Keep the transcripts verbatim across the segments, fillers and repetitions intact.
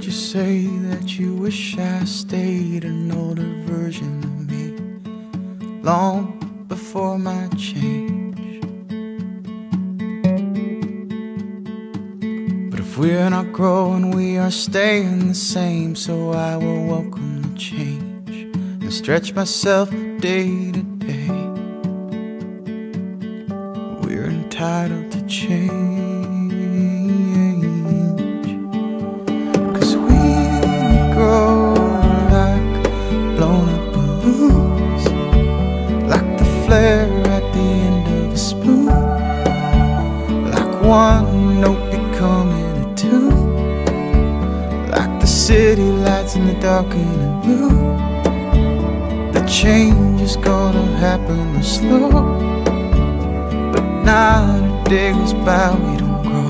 you say that you wish I stayed an older version of me, long before my change. But if we're not growing, we are staying the same. So I will welcome the change and stretch myself day to day. We're entitled to change. At the end of a spoon, like one note becoming a tune, like the city lights in the dark and the blue. The change is gonna happen slow, but not a day goes by we don't grow.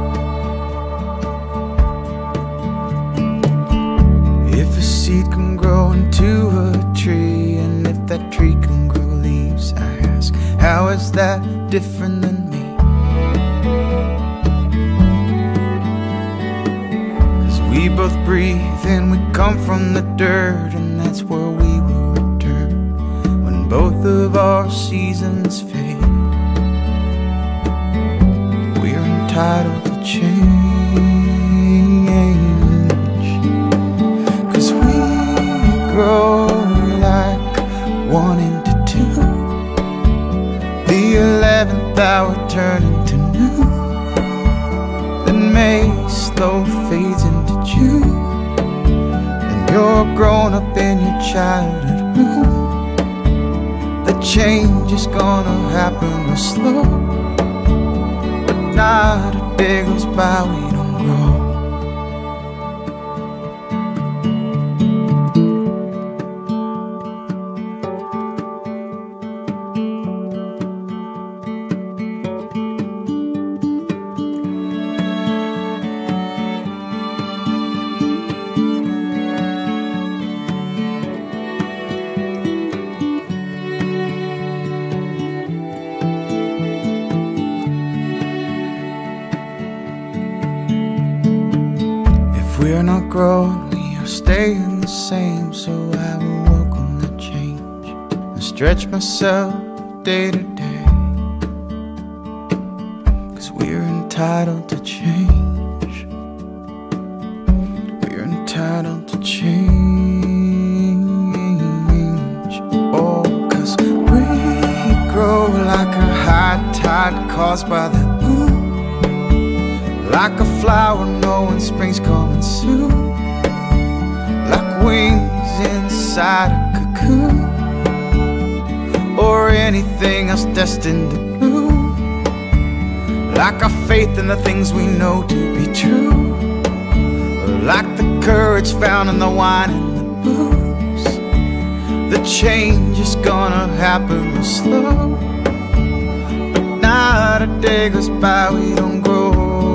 If a seed can grow into a tree, and if that tree can grow leaves, I ask, how is that different than me? 'Cause we both breathe and we come from the dirt, and that's where we will return when both of our seasons fade. We're entitled to change, 'cause we grow like one into two, the eleventh hour turning to noon, then May slow fades into June, and you're grown up in your childhood room. The change is gonna happen slow, but not a day goes by we don't grow. We're not growing, we are staying the same. So I will welcome the change and stretch myself day to day. 'Cause we're entitled to change. We're entitled to change. Oh, 'cause we grow like a high tide caused by the moon, like a flower knowing spring's coming soon, like wings inside a cocoon, or anything else destined to bloom, like our faith in the things we know to be true, like the courage found in the wine and the booze. The change is gonna happen slow, but not a day goes by we don't grow.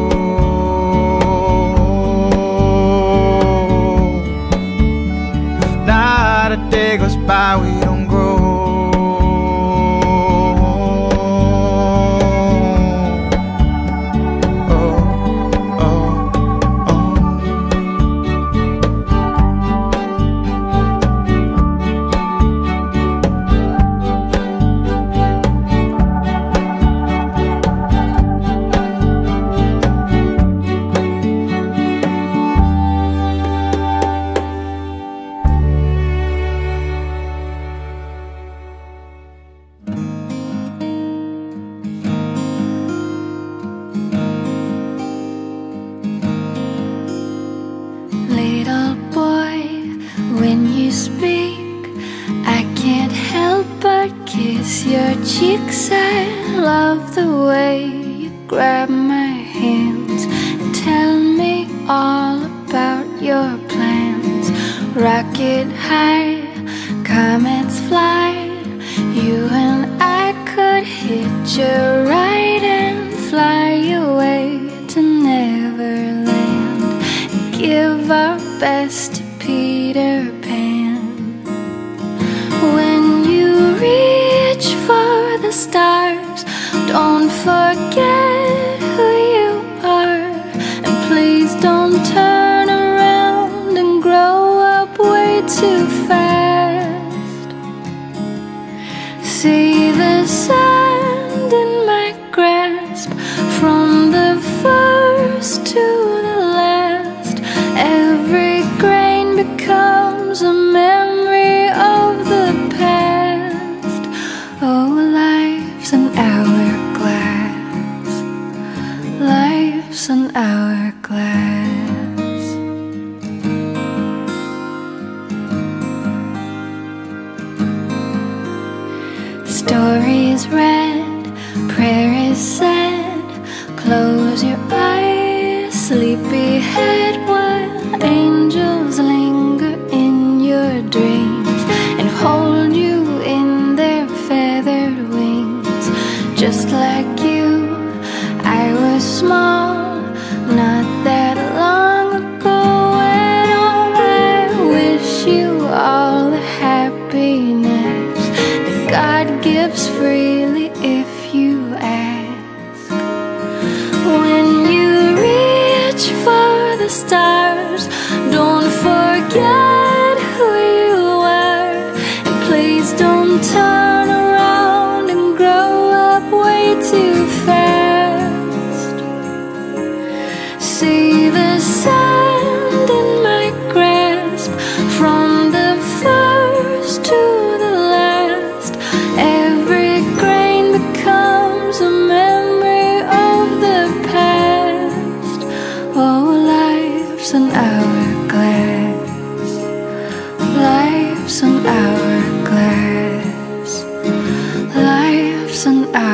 Not a day goes by we don't grow. Oh, oh, oh. Little boy, when you speak, I can't help but kiss your cheeks. I love the way you grab my hands and tell me all about your plans. Rocket high, comets fly, you and I could hitch a ride and fly away to Neverland and give our best to Peter Pan. When you reach for the stars, don't forget who you are, and please don't turn around See the sand in my grasp, from the first to the last. Every grain becomes a memory of the past. Oh, life's an hourglass, life's an hourglass. Story is read, prayer is said. Close your eyes, sleepyhead, while angels linger in your dreams and hold you in their feathered wings. Just like you, I was small, not that long ago, and all I wish you all the happiness that God gives freely if you ask. When you reach for the stars, don't forget who you were, and please don't turn around and grow up way too fast. See the sand in my grasp, from the first to the last. Every grain becomes a memory of the past. Oh, life's an hourglass, life's an hourglass, life's an hourglass.